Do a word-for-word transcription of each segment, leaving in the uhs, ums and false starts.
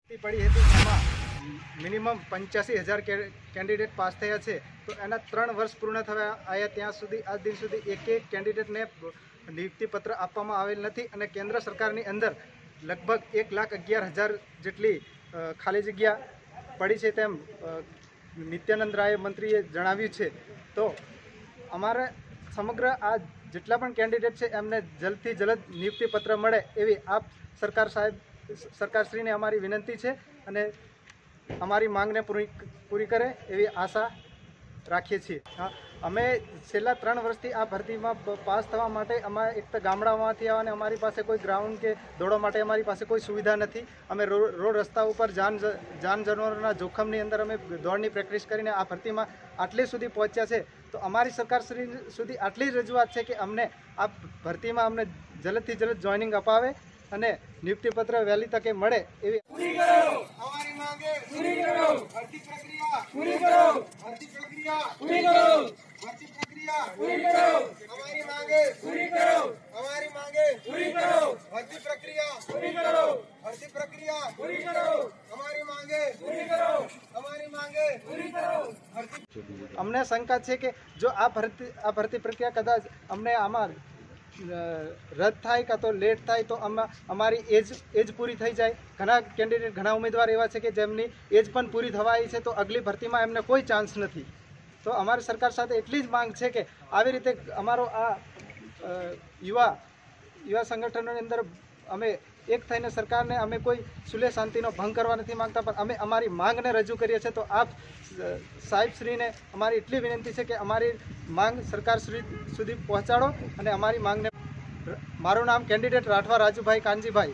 પડી હતી એમાં મિનિમમ પંચ્યાસી હજાર કેન્ડિડેટ પાસ થયા છે, તો એના ત્રણ વર્ષ પૂર્ણ થવા આવ્યા ત્યાં સુધી આજ દિન સુધી એક એક કેન્ડિડેટને નિયુક્તિપત્ર આપવામાં આવેલ નથી અને કેન્દ્ર સરકારની અંદર લગભગ એક લાખ અગિયાર હજાર જેટલી ખાલી જગ્યા પડી છે તેમ નિત્યાનંદ રાય મંત્રીએ જણાવ્યું છે। તો અમારે સમગ્ર આ જેટલા પણ કેન્ડિડેટ છે એમને જલ્દથી જલ્દ નિયુક્તિપત્ર મળે એવી આપ સરકાર સાહેબ સરકારશ્રીને અમારી વિનંતી છે અને અમારી માંગને પૂરી પૂરી કરે એવી આશા રાખીએ છીએ। હા, અમે છેલ્લા ત્રણ વર્ષથી આ ભરતીમાં પાસ થવા માટે અમે એક તો ગામડામાંથી આવવા અને અમારી પાસે કોઈ ગ્રાઉન્ડ કે દોડવા માટે અમારી પાસે કોઈ સુવિધા નથી। અમે રોડ રસ્તા ઉપર જાન જાન જાનવરોના જોખમની અંદર અમે દોડની પ્રેક્ટિસ કરીને આ ભરતીમાં આટલી સુધી પહોંચ્યા છે। તો અમારી સરકારશ્રી સુધી આટલી જ રજૂઆત છે કે અમને આ ભરતીમાં અમને જલ્દથી જલ્દ જોઈનિંગ અપાવે અને નિયુક્તિપત્ર વહેલી તકે મળે એવી પૂરી કરો અમારી માંગે પૂરી કરો ભરતી પ્રક્રિયા પૂરી કરો ભરતી પ્રક્રિયા પૂરી કરો ભરતી પ્રક્રિયા પૂરી કરો અમારી માંગે પૂરી કરો અમારી માંગે પૂરી કરો ભરતી પ્રક્રિયા પૂરી કરો ભરતી પ્રક્રિયા પૂરી કરો અમારી માંગે પૂરી કરો અમારી માંગે પૂરી કરો ભરતી અમને શંકા છે કે જો આ ભરતી આ ભરતી પ્રક્રિયા કદાચ અમને આમાં રદ થાય કાં તો લેટ થાય તો અમારી એજ એજ પૂરી થઈ જાય। ઘણા કેન્ડિડેટ ઘણા ઉમેદવાર એવા છે કે જેમની એજ પણ પૂરી થવાઈ છે, તો અગલી ભરતીમાં એમને કોઈ ચાન્સ નથી। તો અમારી સરકાર સાથે એટલી જ માંગ છે કે આવી રીતે અમારો આ યુવા યુવા સંગઠનોની અંદર અમે એક થઈને સરકારને અમે કોઈ સુલે શાંતિનો ભંગ કરવા નથી માંગતા, પણ અમે અમારી માંગને રજૂ કરીએ છીએ। તો આપ સાહેબશ્રીને અમારી એટલી વિનંતી છે કે અમારી માંગ સરકાર સુધી પહોંચાડો અને અમારી માંગને મારું નામ કેન્ડિડેટ રાઠવા રાજુભાઈ કાનજીભાઈ।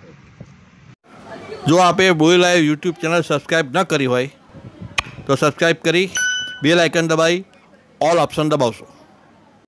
જો આપે બોલી લાઈવ યુટ્યુબ ચેનલ સબસ્ક્રાઈબ ન કરી હોય તો સબસ્ક્રાઈબ કરી બેલ આઇકન દબાવી ઓલ ઓપ્શન દબાવશો।